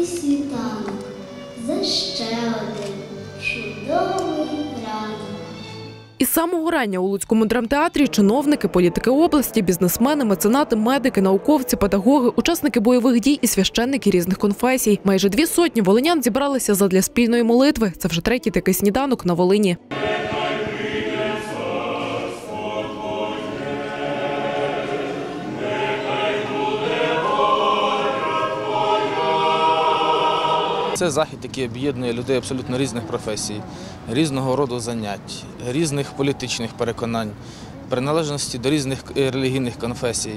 Золотий світанок, за ще один чудовий ранок. Із самого рання у Луцькому драмтеатрі чиновники, політики області, бізнесмени, меценати, медики, науковці, педагоги, учасники бойових дій і священники різних конфесій. Майже 200 волинян зібралися задля спільної молитви. Це вже третій такий сніданок на Волині. Це захід, який об'єднує людей абсолютно різних професій, різного роду занять, різних політичних переконань, приналежності до різних релігійних конфесій.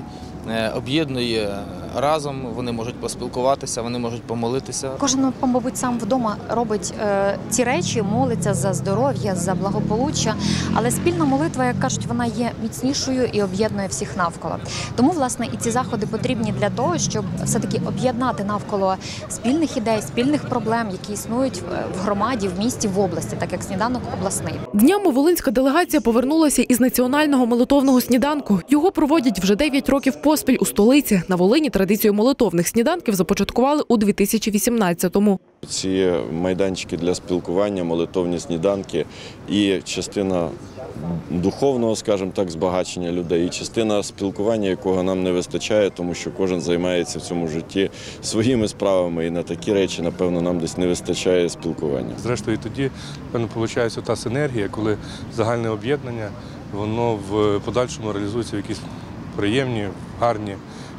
Об'єднує разом, вони можуть поспілкуватися, вони можуть помолитися. Кожен, мабуть, сам вдома робить ці речі, молиться за здоров'я, за благополуччя, але спільна молитва, як кажуть, вона є міцнішою і об'єднує всіх навколо. Тому, власне, і ці заходи потрібні для того, щоб все-таки об'єднати навколо спільних ідей, спільних проблем, які існують в громаді, в місті, в області, так як сніданок обласний. Днями волинська делегація повернулася із національного молитовного сніданку. Його проводять вже 9 років поспіль у столиці. На Волині традицію молитовних сніданків започаткували у 2018-му. Ці майданчики для спілкування, молитовні сніданки і частина духовного, скажімо так, збагачення людей, і частина спілкування, якого нам не вистачає, тому що кожен займається в цьому житті своїми справами, і на такі речі, напевно, нам десь не вистачає спілкування. Зрештою, тоді, напевно, виходить та синергія, коли загальне об'єднання, воно в подальшому реалізується в якісь приємні, гарні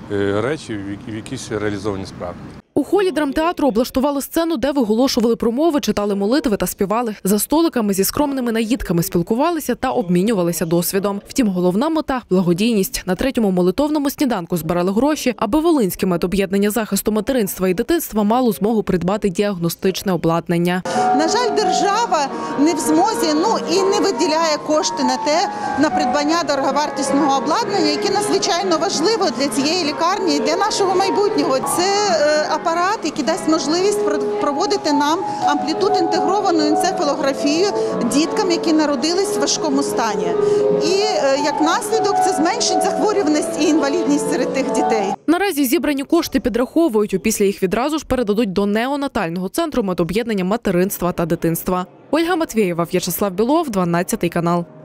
речі, в якісь реалізовані справи. У холі драмтеатру облаштували сцену, де виголошували промови, читали молитви та співали. За столиками зі скромними наїдками спілкувалися та обмінювалися досвідом. Втім, головна мета – благодійність. На третьому молитовному сніданку збирали гроші, аби Волинське медоб'єднання захисту материнства і дитинства мало змогу придбати діагностичне обладнання. На жаль, держава не в змозі, і не виділяє кошти на придбання дороговартісного обладнання, яке надзвичайно важливо для цієї лікарні і для нашого майбутнього. Це апарат, який дасть можливість проводити нам амплітуд-інтегровану енцефалографію діткам, які народились в важкому стані. І як наслідок це зменшить захворюваність і інвалідність серед тих дітей. Наразі зібрані кошти підраховують, опісля їх відразу ж передадуть до неонатального центру медоб'єднання материнства та дитинства. Ольга Матвєєва, В'ячеслав Білов, 12 канал.